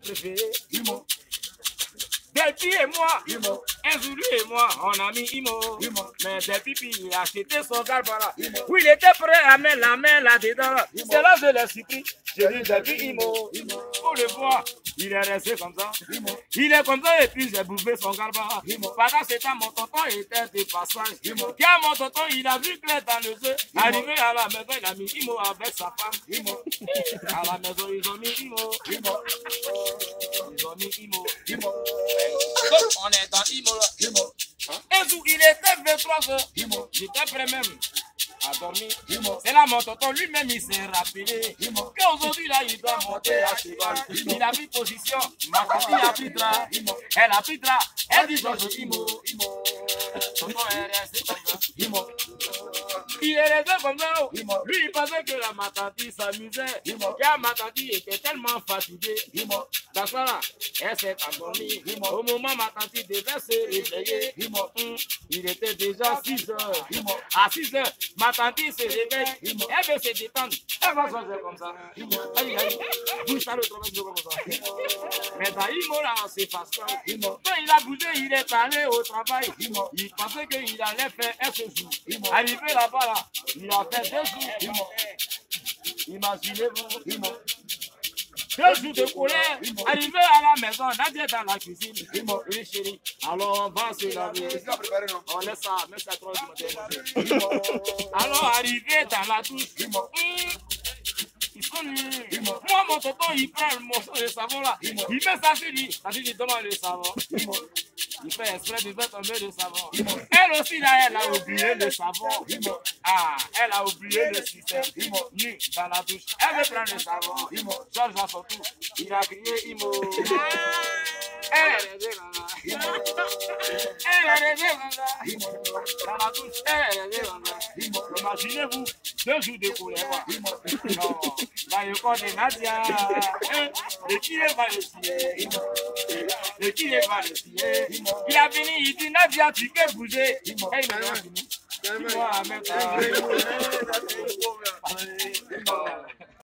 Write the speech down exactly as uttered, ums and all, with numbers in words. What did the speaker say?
préféré. Imo. Delpi et moi, Imo. Inzulu et moi, on a mis Imo. Imo. Mais Delpi, il a acheté son Galbara. Imo. Oui, il était prêt à mettre la main là-dedans. Imo. C'est là que je l'ai surpris. J'ai dit Delpi Imo. Imo. Pour le voir, il est resté comme ça. Imo. Il est comme ça et puis j'ai bouffé son Galbara. Imo. Pendant ce temps, mon tonton était de passage. Imo. Quand mon tonton, il a vu clair dans le jeu. Arrivé à la maison, il a mis Imo avec sa femme. Imo. À la maison, ils ont mis Imo. Imo. Ils ont mis Imo. Imo. Donc, on est dans Imo là. Imo. Un jour, il était vingt-trois heures. Imo. J'étais prêt même à dormir. Imo. C'est là mon tonton lui-même, il s'est rappelé Imo. qu'aujourd'hui là, il doit monter à cheval. Il a pris position. Ma fille a pris drap. Imo. Elle a pris drap. Elle dit Georges Imo. Imo. Tonton est resté comme ça. Imo. Il est resté comme ça. Imo. Lui, il pensait que la matante s'amusait. Imo. Car matante était tellement fatiguée. Imo. Dans ça là, elle s'est endormie. Imo. Au moment ma tante devait se réveiller, Imo. hum, il était déjà six heures. Imo. À six heures, ma tante se réveille. Imo. Elle veut se détendre. Elle va sortir comme ça. Imo. Aïe, aïe. Bouge ça le travail comme ça. Mais dans Imo là, c'est Pascal. Imo. Quand il a bougé, il est allé au travail. Imo. Il pensait qu'il allait faire un séjour. Imo. Arrivé là-bas, là, il a fait deux jours. Imo. Imaginez-vous. Imo. Deux jours de colère, Imo. arrivé à la maison, Nadia est dans la cuisine. Imo. Oui, chérie, alors on va se laver. C'est ça préparé, non? On laisse ça, même ça trois du matin. Imo. Alors, arrivé dans la douche, Imo. hum, ils sont nuls. Imo. Moi, mon tonton, il prend le morceau de savon là, Imo. il met ça sur lui, ça dit, il demande le savon. Imo. Il fait exprès de faire tomber le savon. Imo. Elle aussi, là, elle a oublié le savon. Imo. Ah, elle a oublié le système. Imo. Nu, dans la douche. Elle veut prendre le savon. Imo. Georges a son tour. Il a crié Imo. Elle est restée comme ça. Imo. Elle est restée comme ça. Imo. Dans la douche, elle est restée comme ça. Imo. Imaginez-vous, deux jours de colère. quoi. Imo. Non, dans le corps de Nadia, hein, de qui elle va le scier? De qui elle va le scier? Il a fini, il dit Nadia, tu peux bouger. Et il m'a fini. Tu vois, en même temps.